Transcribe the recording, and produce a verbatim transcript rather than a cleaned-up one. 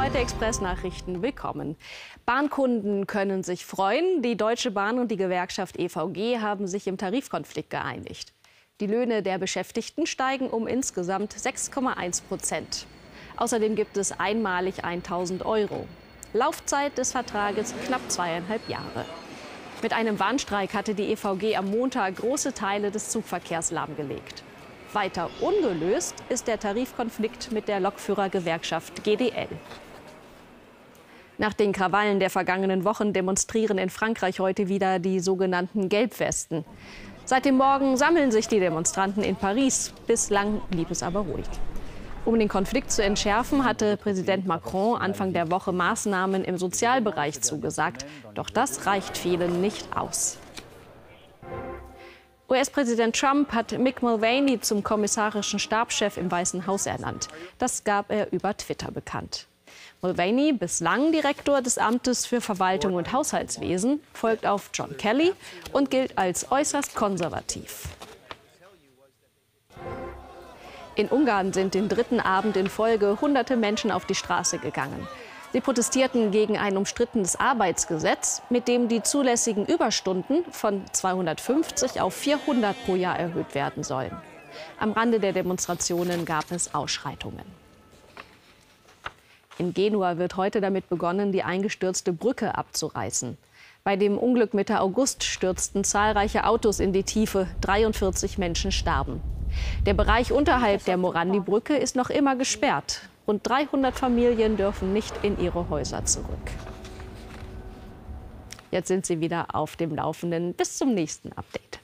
heute Express-Nachrichten. Willkommen. Bahnkunden können sich freuen. Die Deutsche Bahn und die Gewerkschaft E V G haben sich im Tarifkonflikt geeinigt. Die Löhne der Beschäftigten steigen um insgesamt sechs Komma eins Prozent. Außerdem gibt es einmalig tausend Euro. Laufzeit des Vertrages knapp zweieinhalb Jahre. Mit einem Warnstreik hatte die E V G am Montag große Teile des Zugverkehrs lahmgelegt. Weiter ungelöst ist der Tarifkonflikt mit der Lokführergewerkschaft G D L. Nach den Krawallen der vergangenen Wochen demonstrieren in Frankreich heute wieder die sogenannten Gelbwesten. Seit dem Morgen sammeln sich die Demonstranten in Paris. Bislang blieb es aber ruhig. Um den Konflikt zu entschärfen, hatte Präsident Macron Anfang der Woche Maßnahmen im Sozialbereich zugesagt. Doch das reicht vielen nicht aus. U S-Präsident Trump hat Mick Mulvaney zum kommissarischen Stabschef im Weißen Haus ernannt. Das gab er über Twitter bekannt. Mulvaney, bislang Direktor des Amtes für Verwaltung und Haushaltswesen, folgt auf John Kelly und gilt als äußerst konservativ. In Ungarn sind den dritten Abend in Folge hunderte Menschen auf die Straße gegangen. Sie protestierten gegen ein umstrittenes Arbeitsgesetz, mit dem die zulässigen Überstunden von zweihundertfünfzig auf vierhundert pro Jahr erhöht werden sollen. Am Rande der Demonstrationen gab es Ausschreitungen. In Genua wird heute damit begonnen, die eingestürzte Brücke abzureißen. Bei dem Unglück Mitte August stürzten zahlreiche Autos in die Tiefe, dreiundvierzig Menschen starben. Der Bereich unterhalb der Morandi-Brücke ist noch immer gesperrt. Rund dreihundert Familien dürfen nicht in ihre Häuser zurück. Jetzt sind Sie wieder auf dem Laufenden. Bis zum nächsten Update.